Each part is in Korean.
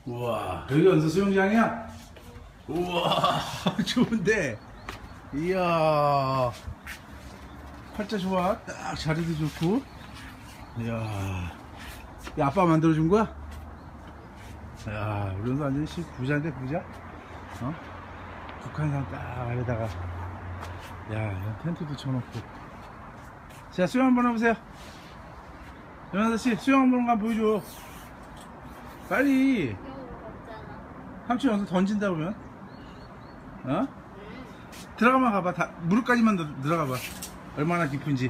우와, 여기 연서 수영장이야? 우와, 좋은데? 이야, 팔자 좋아. 딱 자리도 좋고. 이야, 이 아빠 만들어준 거야? 야, 우리 연서 완전히 부자인데, 부자? 어? 북한산 딱 아래다가. 야, 이런 텐트도 쳐놓고. 자, 수영 한번 해보세요. 연서씨, 수영 한번 보여줘. 빨리. 삼촌 여기서 던진다 보면 어? 들어가만 가봐. 다 무릎까지만 들어가봐. 얼마나 깊은지.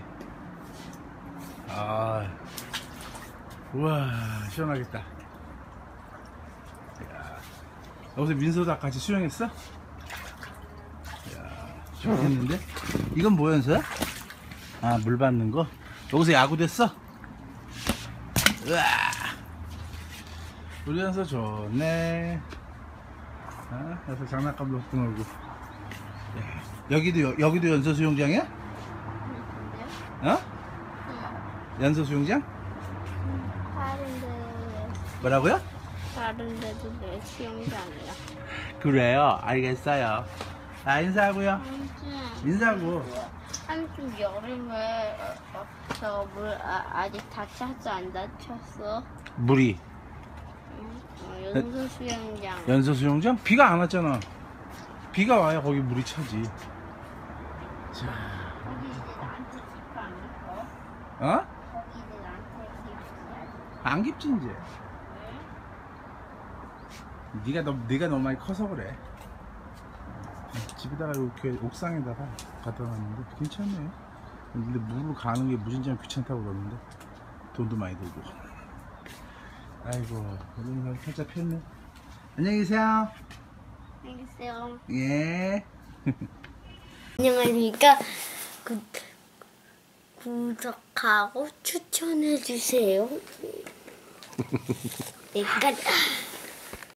아, 우와, 시원하겠다. 야, 여기서 민서도 같이 수영했어? 야, 좋겠는데? 이건 뭐였어요? 아, 물 받는 거? 여기서 야구 됐어? 우와, 우리 연서 좋네. 그래서 장난감도 갖고 놀고. 여기도 연서 수영장이야? 어? 연서 수영장? 다른데 뭐라고요? 다른데도 내 수영장이야. 그래요. 알겠어요. 아, 인사하고요. 인사하고. 삼촌 여름에 저물 아직 다쳤어 안 다쳤어? 물이 연수 수영장. 연서 수영장? 비가 안 왔잖아. 비가 와야 거기 물이 차지. 자, 거기 이제 나한테 깊어 안 깊어? 어? 거기 이제 나한테 깊어. 안 깊지 이제. 네가 너무 많이 커서 그래. 집에다가 이렇게 옥상에다가 갖다 놨는데 괜찮네. 근데 물을 가는 게 무진장 귀찮다고 그러는데 돈도 많이 들고. 아이고, 오늘 살짝 폈네. 안녕히 계세요. 알겠어요. 예. 안녕하십니까. 구독하고 추천해주세요. 내가